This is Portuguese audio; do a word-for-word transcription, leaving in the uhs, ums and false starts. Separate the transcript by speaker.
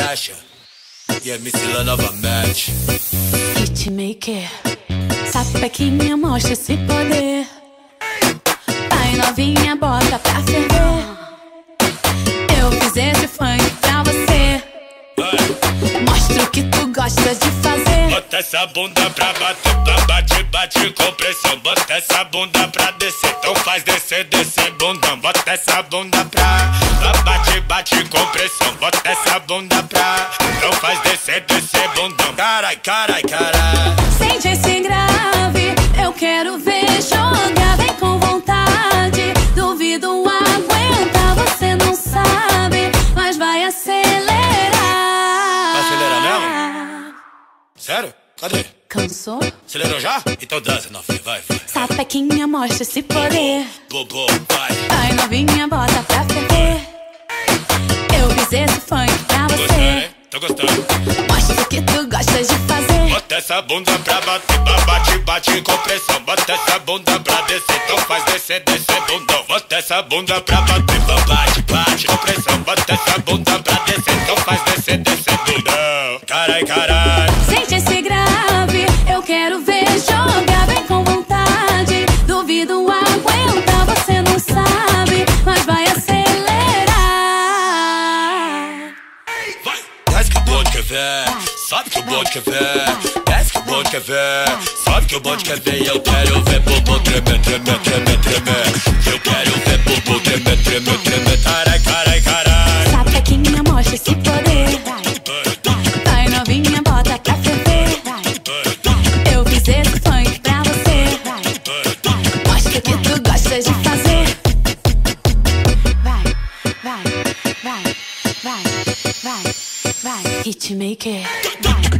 Speaker 1: Sasha e M C Lá novamente.
Speaker 2: Hitmaker, sapequinha, mostra esse poder. Vai novinha, bota pra ferver. Eu fiz esse funk pra você. Mostra o que tu gosta de fazer.
Speaker 1: Bota essa bunda pra bater, pra bate, bate com pressão. Bota essa bunda pra descer, então faz descer, descer bundão. Bota essa bunda pra, pra bate, bate com pressão. Bota essa bunda pra, então faz descer, descer bundão. Carai, carai, carai.
Speaker 2: Sente esse grave, eu quero ver jogar. Vem com vontade, duvido aguentar. Você não sabe, mas vai acelerar.
Speaker 1: Vai acelerar mesmo? Sério? Cadê?
Speaker 2: Cansou?
Speaker 1: Acelerou já? Então dança, novinha, vai, vai.
Speaker 2: Sapequinha, mostra esse poder.
Speaker 1: Bobo, vai.
Speaker 2: Vai novinha, bota pra ferver. Eu fiz esse funk pra
Speaker 1: Tô gostando,
Speaker 2: você.
Speaker 1: hein? Tô gostando.
Speaker 2: Mostra o que tu gosta de fazer.
Speaker 1: Bota essa bunda pra bater, pra bate, bate com pressão. Bota essa bunda pra descer, então faz descer, descer bundão. Bota essa bunda pra bater, pra bate, bate com pressão. Bota essa bunda pra descer, então faz descer, descer bundão. Carai, carai.
Speaker 2: Sente esse grave, eu quero ver jogar. Vem com vontade, duvido aguentar. Você não sabe, mas vai acelerar.
Speaker 1: Vai, desce que o bonde quer ver. Sabe que o bonde quer ver. Desce que o bonde quer ver. Sabe que o bonde quer ver. Eu quero ver bobo tremer, tremer, tremer, tremer. Eu quero ver bobo tremer, tremer, tremer. Carai, carai, carai.
Speaker 2: Sapequinha, mostra esse poder. Vai novinha, bota pra ferver. Eu fiz esse funk pra você. Mostra o que tu gosta de fazer. Vai, vai, vai, vai, vai, vai. Hitmaker.